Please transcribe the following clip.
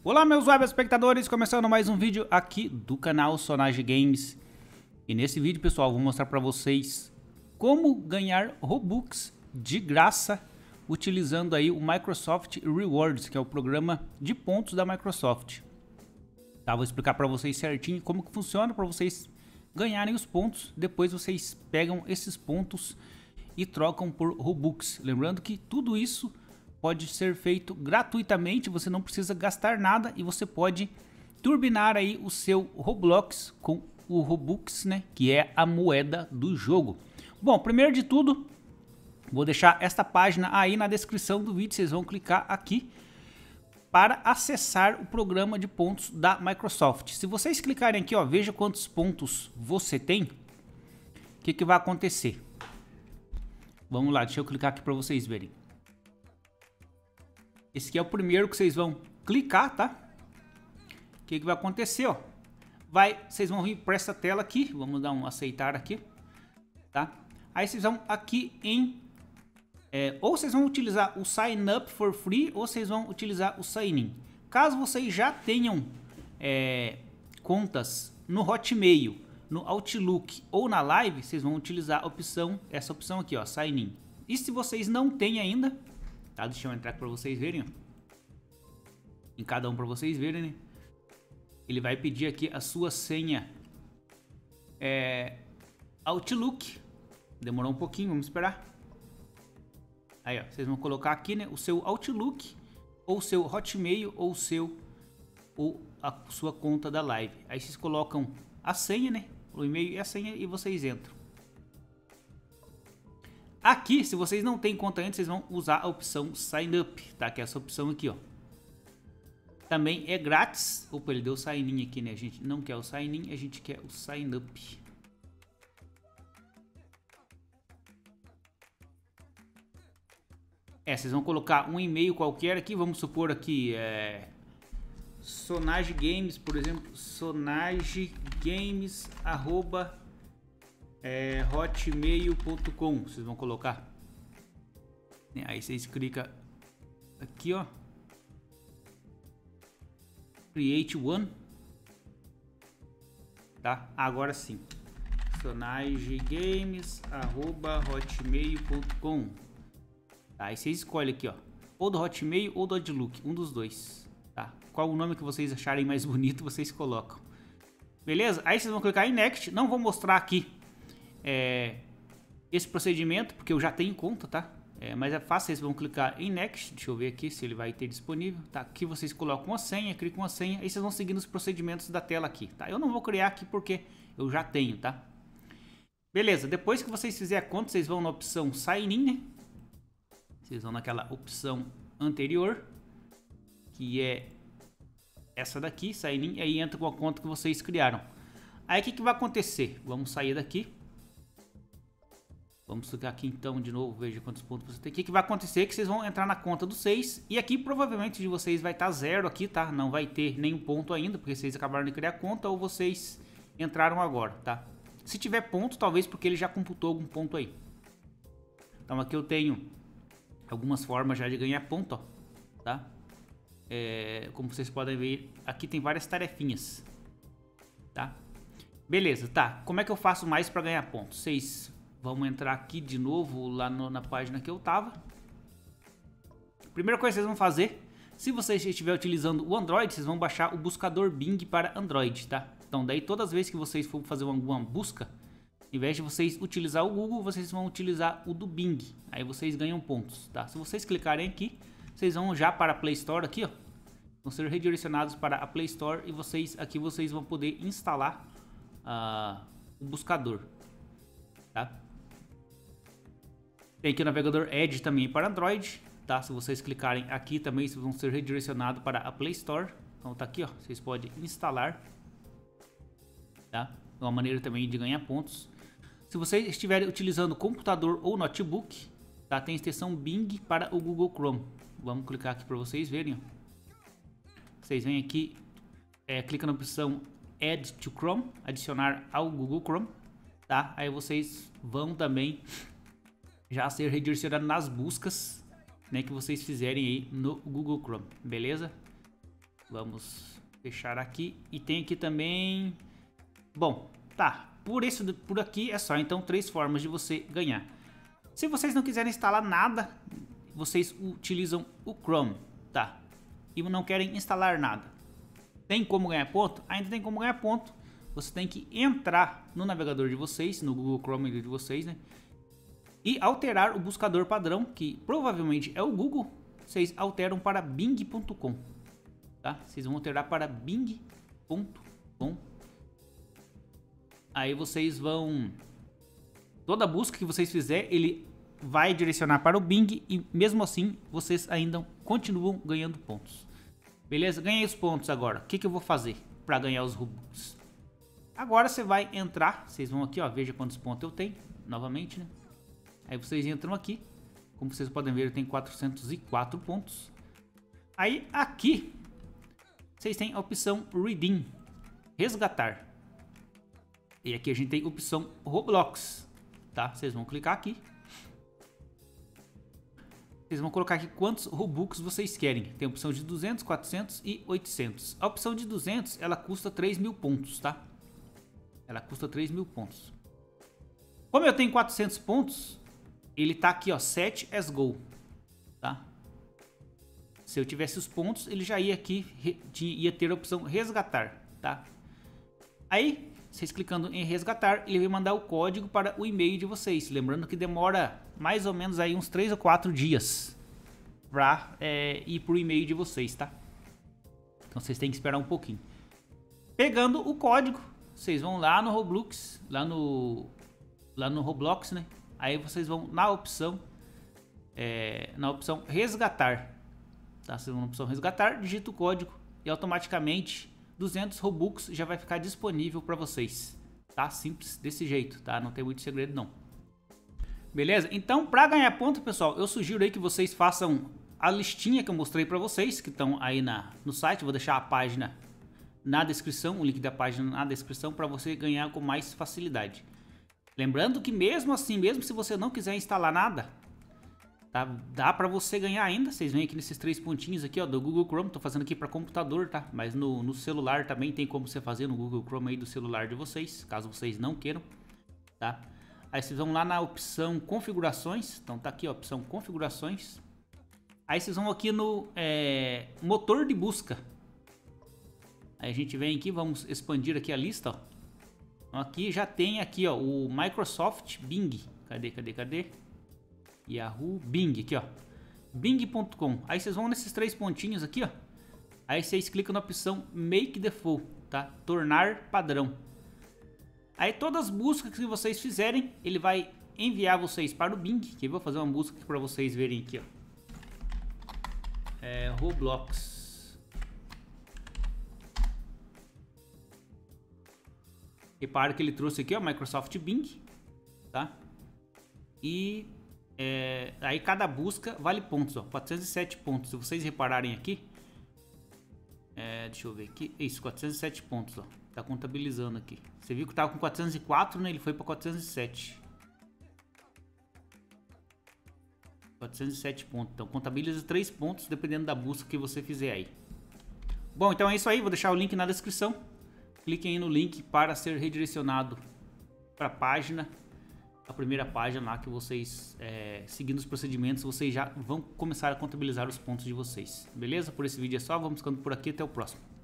Olá meus web espectadores, começando mais um vídeo aqui do canal Sonage Games. E nesse vídeo, pessoal, vou mostrar para vocês como ganhar Robux de graça utilizando aí o Microsoft Rewards, que é o programa de pontos da Microsoft. Tá, vou explicar para vocês certinho como que funciona para vocês ganharem os pontos. Depois vocês pegam esses pontos e trocam por Robux. Lembrando que tudo isso pode ser feito gratuitamente, você não precisa gastar nada e você pode turbinar aí o seu Roblox com o Robux, né, que é a moeda do jogo. Bom, primeiro de tudo, vou deixar esta página aí na descrição do vídeo, vocês vão clicar aqui para acessar o programa de pontos da Microsoft. Se vocês clicarem aqui, ó, veja quantos pontos você tem, o que vai acontecer? Vamos lá, deixa eu clicar aqui para vocês verem. Esse aqui é o primeiro que vocês vão clicar, tá? O que vai acontecer, ó? Vocês vão vir para essa tela aqui, vamos dar um aceitar aqui, tá? Aí vocês vão aqui em... ou vocês vão utilizar o Sign Up for Free, ou vocês vão utilizar o Sign In. Caso vocês já tenham contas no Hotmail, no Outlook ou na Live, vocês vão utilizar a opção, essa opção aqui, ó, Sign In. E se vocês não têm ainda... Tá, deixa eu entrar para vocês verem, ó. Em cada um para vocês verem, né? Ele vai pedir aqui a sua senha Outlook. Demorou um pouquinho, vamos esperar. Aí, ó, vocês vão colocar aqui, né, o seu Outlook ou o seu Hotmail ou a sua conta da Live. Aí vocês colocam a senha, né, o e-mail e a senha e vocês entram. Aqui, se vocês não têm conta ainda, vocês vão usar a opção Sign Up, tá? Que é essa opção aqui, ó. Também é grátis. Opa, ele deu o Sign In aqui, né? A gente não quer o Sign In, a gente quer o Sign Up. Vocês vão colocar um e-mail qualquer aqui, vamos supor aqui, Sonage Games, por exemplo, sonagegames@ hotmail.com, vocês vão colocar. Aí vocês clicam aqui, ó, create one, tá? Agora sim, sonagegames@ hotmail.com. Tá, aí vocês escolhem aqui, ó, ou do Hotmail ou do Outlook, um dos dois, tá? Qual o nome que vocês acharem mais bonito, vocês colocam. Beleza? Aí vocês vão clicar em Next. Não vou mostrar aqui esse procedimento, porque eu já tenho conta, tá? Mas é fácil, vocês vão clicar em Next. Deixa eu ver aqui se ele vai ter disponível, tá? Aqui vocês colocam a senha, clicam a senha, aí vocês vão seguindo os procedimentos da tela aqui, tá? Eu não vou criar aqui porque eu já tenho, tá? Beleza, depois que vocês fizerem a conta, vocês vão na opção Sign In, né? Vocês vão naquela opção anterior, que é essa daqui, Sign In, e aí entra com a conta que vocês criaram. Aí o que vai acontecer? Vamos sair daqui. Vamos clicar aqui então de novo, veja quantos pontos você tem. O que vai acontecer? Que vocês vão entrar na conta do 6 e aqui provavelmente de vocês vai estar zero aqui, tá? Não vai ter nenhum ponto ainda, porque vocês acabaram de criar a conta ou vocês entraram agora, tá? Se tiver ponto, talvez porque ele já computou algum ponto aí. Então aqui eu tenho algumas formas já de ganhar ponto, ó, tá? Como vocês podem ver, aqui tem várias tarefinhas, tá? Beleza, tá? Como é que eu faço mais para ganhar pontos? Vocês vão entrar aqui de novo lá na página que eu tava. Primeira coisa que vocês vão fazer, se vocês estiver utilizando o Android, vocês vão baixar o buscador Bing para Android, tá? Então daí todas as vezes que vocês for fazer alguma busca, em vez de vocês utilizar o Google, vocês vão utilizar o do Bing. Aí vocês ganham pontos, tá? Se vocês clicarem aqui, vocês vão já para a Play Store aqui, ó. Vão ser redirecionados para a Play Store e aqui vocês vão poder instalar o buscador, tá? Tem aqui o navegador Edge também para Android, tá? Se vocês clicarem aqui também, vocês vão ser redirecionados para a Play Store. Então tá aqui, ó, vocês podem instalar, tá? É uma maneira também de ganhar pontos. Se vocês estiverem utilizando computador ou notebook, tá? Tem a extensão Bing para o Google Chrome. Vamos clicar aqui para vocês verem, ó. Vocês vêm aqui, clica na opção Add to Chrome, adicionar ao Google Chrome, tá? Aí vocês vão também já ser redirecionado nas buscas, né, que vocês fizerem aí no Google Chrome, beleza? Vamos fechar aqui. E tem aqui também... Bom, tá. Por aqui é só. Então, 3 formas de você ganhar. Se vocês não quiserem instalar nada, vocês utilizam o Chrome, tá? E não querem instalar nada. Tem como ganhar ponto? Ainda tem como ganhar ponto. Você tem que entrar no navegador de vocês, no Google Chrome de vocês, né? E alterar o buscador padrão, que provavelmente é o Google. Vocês alteram para bing.com, tá? Vocês vão alterar para bing.com. Aí vocês vão... Toda busca que vocês fizerem, ele vai direcionar para o Bing e mesmo assim vocês ainda continuam ganhando pontos. Beleza? Ganhei os pontos agora. O que eu vou fazer para ganhar os Robux? Agora você vai entrar, vocês vão aqui, ó, veja quantos pontos eu tenho, novamente, né? Aí vocês entram aqui, como vocês podem ver eu tenho 404 pontos. Aí aqui, vocês têm a opção Redeem, resgatar. E aqui a gente tem a opção Roblox, tá? Vocês vão clicar aqui. Vocês vão colocar aqui quantos Robux vocês querem. Tem a opção de 200, 400 e 800. A opção de 200, ela custa 3.000 pontos, tá? Ela custa 3.000 pontos. Como eu tenho 400 pontos, ele tá aqui, ó, set as go, tá? Se eu tivesse os pontos, ele já ia aqui, ia ter a opção resgatar, tá? Aí, vocês clicando em resgatar, ele vai mandar o código para o e-mail de vocês. Lembrando que demora mais ou menos aí uns 3 ou 4 dias para ir pro e-mail de vocês, tá? Então vocês têm que esperar um pouquinho. Pegando o código, vocês vão lá no Roblox, lá no Roblox, né? Aí vocês vão na opção resgatar, tá? Vocês vão na opção resgatar, digita o código e automaticamente 200 Robux já vai ficar disponível para vocês, tá? Simples desse jeito, tá? Não tem muito segredo não. Beleza? Então, para ganhar ponto, pessoal, eu sugiro aí que vocês façam a listinha que eu mostrei para vocês, que estão aí no site. Vou deixar a página na descrição, o link da página na descrição para você ganhar com mais facilidade. Lembrando que mesmo assim, mesmo se você não quiser instalar nada, tá? Dá para você ganhar ainda. Vocês vêm aqui nesses 3 pontinhos aqui, ó, do Google Chrome. Tô fazendo aqui para computador, tá? Mas no celular também tem como você fazer no Google Chrome aí do celular de vocês, caso vocês não queiram, tá? Aí vocês vão lá na opção configurações. Então tá aqui, ó, opção configurações. Aí vocês vão aqui no motor de busca. Aí a gente vem aqui, vamos expandir aqui a lista, ó. Aqui já tem aqui, ó, o Microsoft Bing. Cadê? Yahoo Bing, aqui, ó. Bing.com. Aí vocês vão nesses 3 pontinhos aqui, ó. Aí vocês clicam na opção Make Default, tá? Tornar padrão. Aí todas as buscas que vocês fizerem, ele vai enviar vocês para o Bing. Que eu vou fazer uma busca para vocês verem aqui, ó. Roblox. Repara que ele trouxe aqui, ó, Microsoft Bing, tá? E aí cada busca vale pontos, ó, 407 pontos. Se vocês repararem aqui, deixa eu ver aqui, isso, 407 pontos, ó, tá contabilizando aqui. Você viu que tava com 404, né? Ele foi para 407. 407 pontos. Então contabiliza 3 pontos dependendo da busca que você fizer aí. Bom, então é isso aí. Vou deixar o link na descrição. Cliquem aí no link para ser redirecionado para a página. A primeira página lá que vocês, seguindo os procedimentos, vocês já vão começar a contabilizar os pontos de vocês. Beleza? Por esse vídeo é só. Vamos ficando por aqui. Até o próximo.